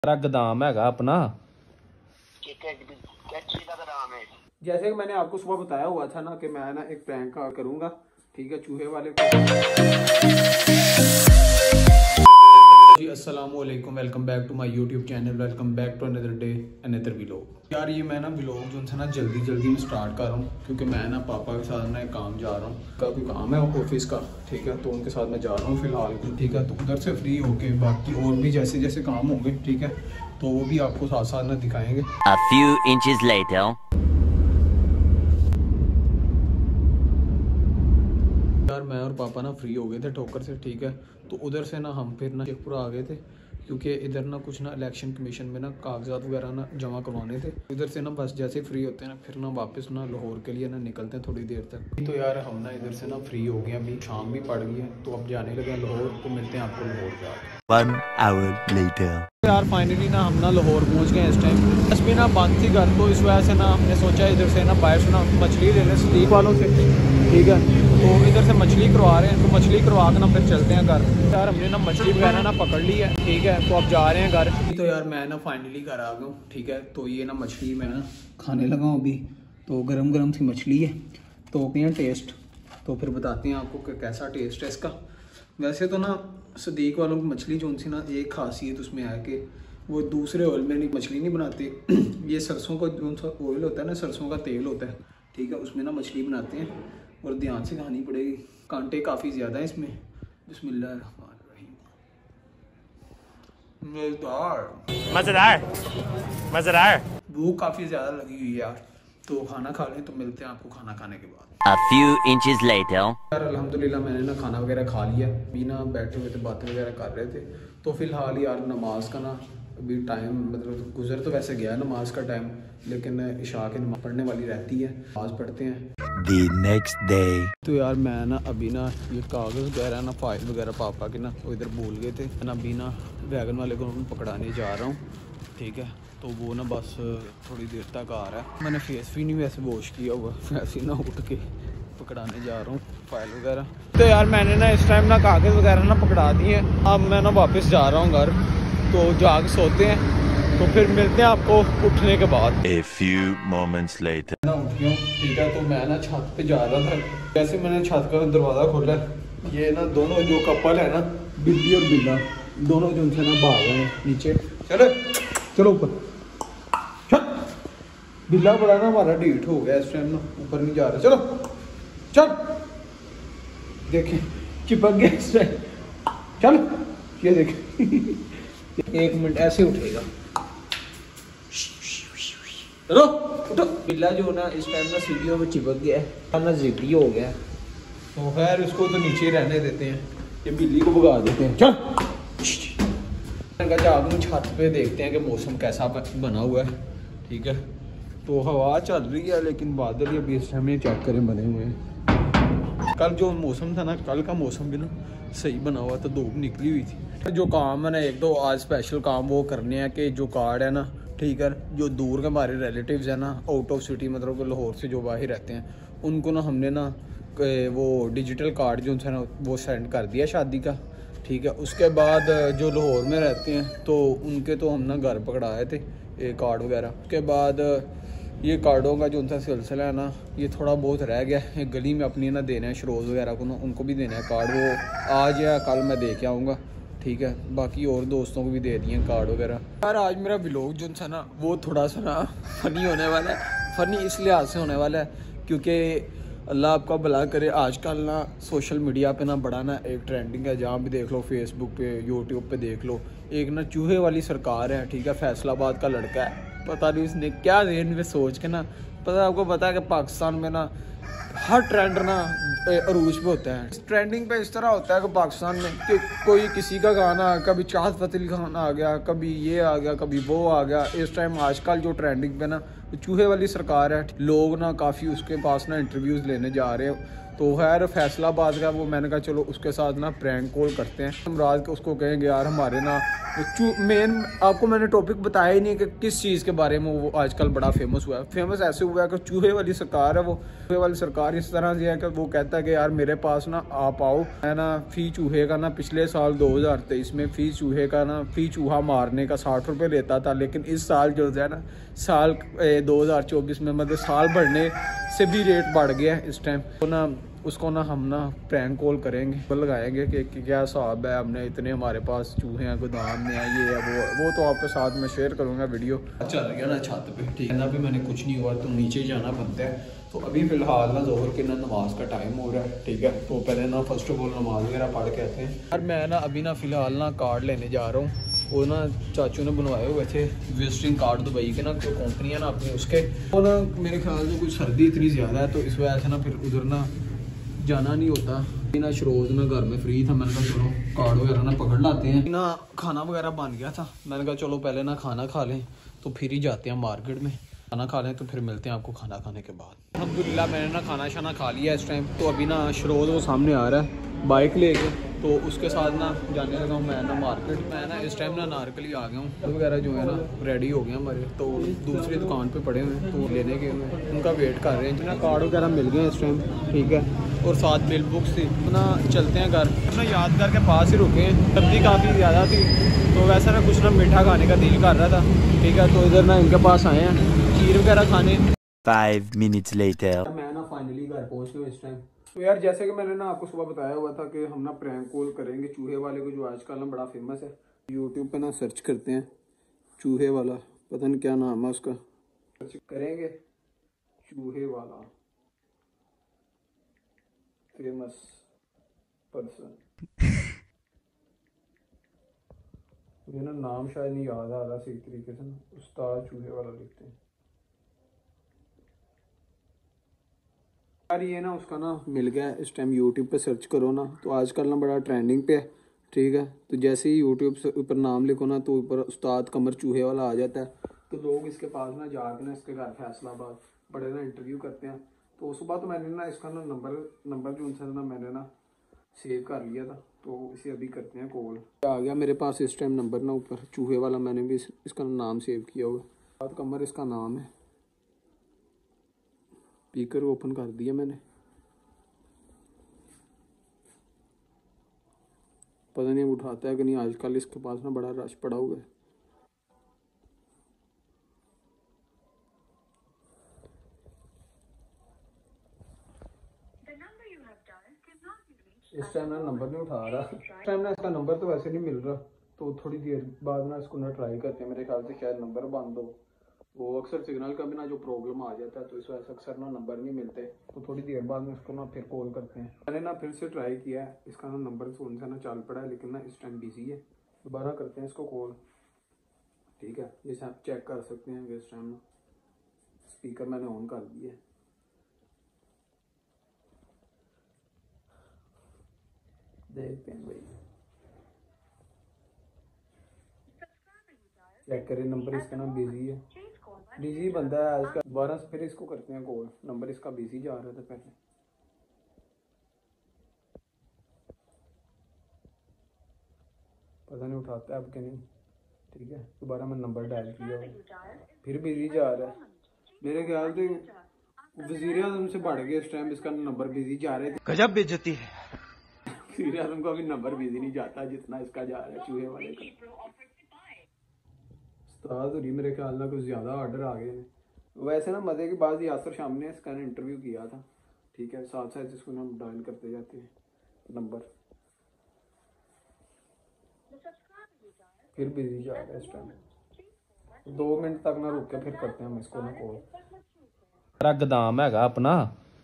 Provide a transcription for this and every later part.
सारा गोदाम हैगा अपना। क्या चीज का गोदाम है? जैसे कि मैंने आपको सुबह बताया हुआ था ना कि मैं ना एक प्रैंक करूंगा, ठीक है, चूहे वाले जी। अस्सलाम वालेकुम, welcome back to my YouTube channel, welcome back to another day another vlog. यार ये मैं ना व्लॉग जो था ना जल्दी में स्टार्ट कर रहा हूँ क्योंकि मैं ना पापा के साथ ना एक काम जा रहा हूँ, का कोई काम है ऑफिस का, ठीक है, तो उनके साथ मैं जा रहा हूँ फिलहाल, ठीक है। तो उधर से फ्री होके बाकी और भी जैसे जैसे काम होंगे, ठीक है, तो वो भी आपको साथ साथ ना दिखाएंगे। A few inches later. यार मैं और पापा ना फ्री हो गए थे ठोकर से, ठीक है, तो उधर से ना हम फिर ना शेखपुरा आ गए थे क्योंकि इधर ना कुछ ना इलेक्शन कमीशन में ना कागजात वगैरह ना जमा करवाने थे। इधर से ना बस जैसे फ्री होते हैं ना फिर ना वापस ना लाहौर के लिए ना निकलते हैं थोड़ी देर तक। तो यार हम ना इधर से ना फ्री हो गए, अभी शाम भी पड़ गई है, तो अब जाने लगे लाहौर, तो मिलते हैं आपको लाहौर जाकर। 1 hour later. यार फाइनली ना हम ना लाहौर पहुंच गए इस टाइम। बस भी ना बंद थी घर, तो इस वजह से ना हमने सोचा इधर से ना बाहर से ना मछली ले लें सदीक वालों से, ठीक है, तो इधर से मछली करवा रहे हैं, तो मछली करवा के ना फिर चलते हैं घर। यार हमने ना मछली वगैरह ना पकड़ ली है, ठीक है, तो अब जा रहे हैं घर। तो यार मैं ना फाइनली घर आ गया हूँ, ठीक है, तो ये ना मछली मैं ना खाने लगा हूँ अभी, तो गरम सी मछली है, तो ओके टेस्ट, तो फिर बताते हैं आपको कि कैसा टेस्ट है इसका। वैसे तो ना सदीक वालों की मछली जो उनसे ना एक खासियत उसमें है कि वो दूसरे ऑयल में नहीं मछली नहीं बनाते। ये सरसों का जो ऑयल होता है ना, सरसों का तेल होता है, ठीक है, उसमें ना मछली बनाते हैं, और ध्यान से खानी पड़ेगी, कांटे काफ़ी ज़्यादा है इसमें। बिस्मिल्लाहिर्रहमानिर्रहीम। मज़ेदार। भूख काफ़ी ज़्यादा लगी हुई है यार, तो खाना खा लें, तो मिलते हैं आपको खाना खाने के बाद। A few inches later. यार अल्हम्दुलिल्लाह मैंने ना खाना वगैरह खा लिया, अभी ना बैठे हुए थे बातें वगैरह कर रहे थे, तो फिलहाल यार नमाज का ना अभी टाइम मतलब गुजर तो वैसे गया नमाज का टाइम, लेकिन इशा की नमाज पढ़ने वाली रहती है, नमाज पढ़ते हैं। The next day. तो यार मैं ना अभी ना ये कागज़ वगैरह ना फाइल वगैरह पापा के ना वो इधर भूल गए थे, मैं अभी ना वैगन वाले को पकड़ाने जा रहा हूँ, ठीक है, तो वो ना बस थोड़ी देर तक आ रहा है। मैंने फेस भी नहीं वैसे वॉश किया हुआ, वैसे ना उठ के पकड़ाने जा रहा हूँ फाइल वगैरह। तो यार मैंने ना इस टाइम ना कागज़ वगैरह ना पकड़ा दिए, अब मैं ना वापस जा रहा हूँ घर, तो जाके सोते हैं, तो फिर मिलते हैं आपको उठने के बाद। A few moments later. ना उठ गया हूँ, ठीक है, तो मैं ना छत पे जा रहा था, जैसे मैंने छत का दरवाज़ा खोला, ये ना दोनों जो कपल है ना, बिल्ली और बिल्ला, दोनों जो उनसे ना भाग रहे हैं नीचे। चलो ऊपर, बिल्ला बड़ा ना हमारा ढीठ हो गया इस टाइम ना, ऊपर नहीं जा रहा, चल देखें चिपक गया इस टाइम, चल ये देखें। 1 मिनट ऐसे उठेगा, चलो उठो। बिल्ला जो ना इस टाइम ना सीढ़ियों में चिपक गया है ना, जिद्दी हो गया है, तो खैर इसको तो नीचे रहने देते हैं, ये बिल्ली को भगा देते हैं। चल जाकर छत पे देखते हैं कि मौसम कैसा बना हुआ है, ठीक है, तो हवा चल रही है लेकिन बादल ही अभी इस टाइम चेक करें बने हुए हैं। कल जो मौसम था ना, कल का मौसम भी ना सही बना हुआ था, धूप निकली हुई थी। जो काम है ना, एक दो आज स्पेशल काम वो करने हैं कि जो कार्ड है ना, ठीक है, जो दूर के हमारे रिलेटिव्स हैं ना, आउट ऑफ सिटी मतलब कि लाहौर से जो बाहर रहते हैं, उनको ना हमने ना वो डिजिटल कार्ड जो है ना वो सेंड कर दिया शादी का, ठीक है। उसके बाद जो लाहौर में रहते हैं तो उनके तो हम ना घर पकड़ाए थे ये कार्ड वगैरह। उसके बाद ये कार्डों का जो उनका सिलसिला है ना, ये थोड़ा बहुत रह गया है, गली में अपनी ना देना है शरोज़ वगैरह को ना, उनको भी देना है कार्ड, वो आज या कल मैं दे के आऊँगा, ठीक है, बाकी और दोस्तों को भी दे दिए कार्ड वगैरह। यार आज मेरा व्लॉग जो था ना वो थोड़ा सा ना फ़नी होने वाला है, फ़नी इस लिहाज से होने वाला है क्योंकि अल्लाह आपका भला करे, आजकल ना सोशल मीडिया पे ना बड़ा ना एक ट्रेंडिंग है, जहाँ भी देख लो, फेसबुक पे, यूट्यूब पे देख लो, एक ना चूहे वाली सरकार है, ठीक है, फैसलाबाद का लड़का है, पता नहीं उसने क्या जेहन में सोच के ना, पता आपको पता है कि पाकिस्तान में ना हर ट्रेंड ना अरूज पे होता है, ट्रेंडिंग पे इस तरह होता है कि पाकिस्तान में कि कोई किसी का गाना, कभी चाहत फतेह खान आ गया, कभी ये आ गया, कभी वो आ गया। इस टाइम आजकल जो ट्रेंडिंग पे ना चूहे वाली सरकार है, लोग ना काफ़ी उसके पास ना इंटरव्यूज़ लेने जा रहे हैं, तो खैर फैसलाबाद का वो मैंने कहा चलो उसके साथ ना प्रैंक कॉल करते हैं, हम रात के उसको कहेंगे यार हमारे ना मेन आपको मैंने टॉपिक बताया ही नहीं कि किस चीज़ उसके बारे में वो आजकल बड़ा फेमस हुआ है। फेमस ऐसे हुआ है कि चूहे वाली सरकार है वो। चूहे वाली सरकार इस तरह से है कि वो कहता है कि यार मेरे पास ना आप आओ, है ना, फ़ी चूहे का ना पिछले साल 2023 में फ़ी चूहे का ना फ़ी चूहा मारने का 60 रुपये लेता था, लेकिन इस साल जो है ना साल 2024 में मतलब साल बढ़ने से भी रेट बढ़ गया है इस टाइम। तो ना उसको ना हम ना प्रैंक कॉल करेंगे, तो लगाएंगे कि क्या हिसाब है, हमने इतने हमारे पास चूहे हैं गोदाम में है, ये है वो तो आपके साथ में शेयर करूँगा वीडियो। चल गया ना छत पे, ठीक है ना, अभी मैंने कुछ नहीं हुआ तो नीचे जाना बनता है। तो अभी फ़िलहाल ना ज़ोहर के ना नमाज़ का टाइम हो रहा है, ठीक है, तो पहले ना फर्स्ट ऑफ ऑल नमाज़ वगैरह पढ़ के आते हैं। और मैं ना अभी ना फ़िलहाल ना कार्ड लेने जा रहा हूँ। वो ना चाचू ने बनवाए हुए थे विजिटिंग कार्ड दुबई के ना, जो कंपनी है ना अपनी उसके, वो ना मेरे ख्याल से कुछ सर्दी इतनी ज़्यादा है तो इस वजह से ना फिर उधर ना जाना नहीं होता। ना शरोज ना घर में फ्री था, मैंने कहा चलो कार्ड वगैरह ना पकड़ लाते हैं ना। खाना वगैरह बन गया था, मैंने कहा चलो पहले ना खाना खा लें तो फिर ही जाते हैं मार्केट में, खाना खा लें तो फिर मिलते हैं आपको खाना खाने के बाद। अल्हम्दुलिल्लाह मैंने ना खाना शाना खा लिया इस टाइम। तो अभी ना शरोज वो सामने आ रहा है बाइक लेके, तो उसके साथ ना जाने लगा हूँ मैं ना मार्केट। मैं ना इस टाइम ना नारकली आ गया हूँ, तो वगैरह जो है ना रेडी हो गए हमारे, तो दूसरी दुकान पे पड़े हुए हैं तो लेने गए हुए हैं, उनका वेट कर रहे हैं। ना कार्ड वगैरह मिल गए इस टाइम, ठीक है, और साथ बिल बुक्स थी। ना चलते हैं घर, ना यादगार के पास ही रुके हैं, सर्दी काफ़ी ज़्यादा थी तो वैसा ना कुछ ना मीठा खाने का दिल कर रहा था, ठीक है, तो इधर ना इनके पास आए हैं खीर वगैरह खाने। 5 minutes later. मैं ना फाइनली घर पहुँच गया इस टाइम। तो यार जैसे कि मैंने ना आपको सुबह बताया हुआ था कि हम ना प्रैंक कॉल करेंगे चूहे वाले को, जो आजकल ना बड़ा फेमस है। यूट्यूब पे ना सर्च करते हैं चूहे वाला, पता नहीं क्या नाम है उसका, सर्च करेंगे चूहे वाला फेमस पर्सन। मुझे ना नाम शायद नहीं याद आ रहा सही तरीके से, उस्ताद चूहे वाला लिखते हैं यार। ये ना उसका ना मिल गया इस टाइम, यूट्यूब पे सर्च करो ना तो आजकल ना बड़ा ट्रेंडिंग पे है, ठीक है। तो जैसे ही यूट्यूब से ऊपर नाम लिखो ना तो ऊपर उस्ताद कमर चूहे वाला आ जाता है। तो लोग इसके पास ना जाके ना इसके घर फैसलाबाद बड़े ना इंटरव्यू करते हैं। तो सुबह तो मैंने ना इसका ना नंबर जो उनसे ना मैंने ना सेव कर लिया था, तो इसे अभी करते हैं कॉल। आ गया मेरे पास इस टाइम नंबर ना ऊपर चूहे वाला, मैंने भी इसका नाम सेव किया हुआ, उस्ताद कमर इसका नाम है। स्पीकर ओपन कर दिया मैंने, पता नहीं उठाता है कि नहीं, आजकल इसके पास ना बड़ा रश पड़ा हुआ है। इस टाइम ना नंबर नहीं उठा रहा, इस टाइम ना इसका नंबर तो वैसे नहीं मिल रहा, तो थोड़ी देर बाद ना इसको ना ट्राई करते हैं। मेरे ख्याल से शायद नंबर बंद हो, वो अक्सर सिग्नल का भी ना जो प्रॉब्लम आ जाता है तो इस वजह से अक्सर ना नंबर नहीं मिलते, तो थोड़ी देर बाद में इसको ना फिर कॉल करते हैं। मैंने ना फिर से ट्राई किया है, इसका ना नंबर फोन से ना चल पड़ा है, लेकिन ना इस टाइम बिजी है। दोबारा करते हैं इसको कॉल, ठीक है, जैसे आप चेक कर सकते हैं इस टाइम ना स्पीकर मैंने ऑन कर दिया है। देखते हैं भाई, चेक करें नंबर इसका ना बिजी है, बिजी बंदा है आज का। दोबारा से फिर इसको करते हैं कॉल, नंबर इसका बिजी जा रहा था पहले, पता नहीं उठाता है अब कि नहीं, ठीक है। दोबारा मैं नंबर डायल किया, फिर बिजी जा रहा है। मेरे ख्याल से वज़ीर आज़म से बढ़ गया इस टाइम, इसका नंबर बिजी जा रहा है। गजब बेइज्जती है। वज़ीर आज़म का भी नंबर बिजी नहीं जाता जितना इसका जा रहा है चूहे वाले का। उस्ताद होरी मेरे ख्याल में कुछ ज़्यादा ऑर्डर आ गए हैं। वैसे ना मज़े की बात, यासर शाम ने इसका इंटरव्यू किया था, ठीक है, साथ साथ इसको ना डायल करते जाते हैं नंबर, फिर बिजी जा रहा है इस टाइम। 2 मिनट तक ना रुक के फिर करते हैं हम इसको ना कॉल। यार गोदाम हैगा अपना,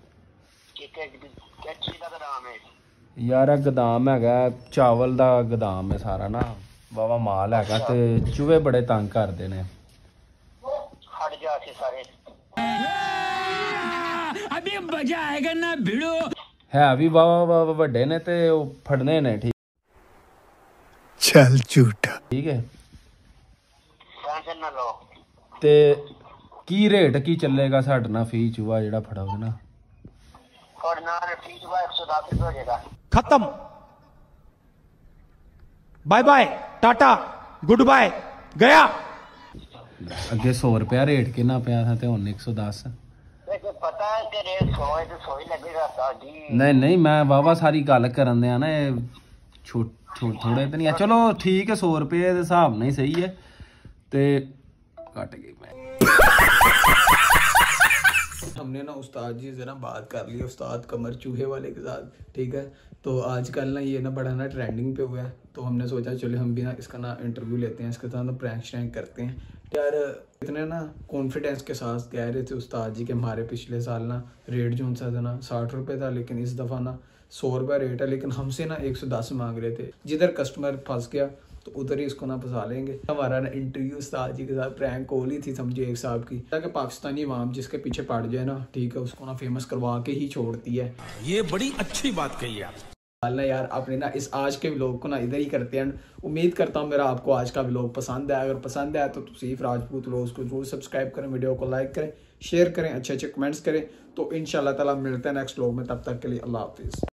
यार गोदाम हैगा चावल दा गोदाम है सारा ना, बाबा माल हैगा ते चूहे बड़े तंग करदे ने। अभी मजा आएगा ना भिड़ो, है भी बाबा वड्डे ने ते फड़ने ने, ठीक चल झूठा, ठीक है। ते की रेट की चलेगा साढ़े ना फी चूहा जेड़ा फड़ोगे ना? खत्म, bye bye tata goodbye, गया। अगे 100 रुपया रेट कितना पाया था तो हुन 110। पता है कि रेट 100 है तो 100 ही लगेगा उस्ताद जी। नहीं नहीं मैं वावा सारी गल करन दिया ना, थोड़े तो नहीं है। चलो ठीक है 100 रुपये के हिसाब नहीं सही है ते कट गई मैं। हमने ना उस्ताद जी से ना बात कर ली, उस्ताद कमर चूहे वाले के साथ, ठीक है। तो आजकल ना ये ना बड़ा ना ट्रेंडिंग पे हुआ है, तो हमने सोचा चलो हम भी ना इसका ना इंटरव्यू लेते हैं, इसके साथ ना प्रैंक श्रैंक करते हैं यार। इतने ना कॉन्फिडेंस के साथ कह रहे थे उस्ताद जी के हमारे पिछले साल ना रेट जो सा था ना 60 रुपये था, लेकिन इस दफ़ा ना 100 रुपये रेट है, लेकिन हमसे ना 110 मांग रहे थे। जिधर कस्टमर फंस गया तो उधर ही इसको ना फंसा लेंगे। हमारा ना इंटरव्यू उस्ताद जी के साथ प्रैंक कॉल ही थी समझिए एक साहब की, ताकि पाकिस्तानी अवाम जिसके पीछे पड़ जाए ना, ठीक है, उसको ना फेमस करवा के ही छोड़ती है। ये बड़ी अच्छी बात कही आप। ना यार अपने ना इस आज के व्लॉग को ना इधर ही करते हैं। उम्मीद करता हूँ मेरा आपको आज का व्लॉग पसंद आया। अगर पसंद आया तो तौसीफ राजपूत व्लॉग्स को जरूर सब्सक्राइब करें, वीडियो को लाइक करें, शेयर करें, अच्छे अच्छे कमेंट्स करें। तो इंशाल्लाह ताला मिलते हैं नेक्स्ट व्लॉग में, तब तक के लिए अल्लाह हाफिज़।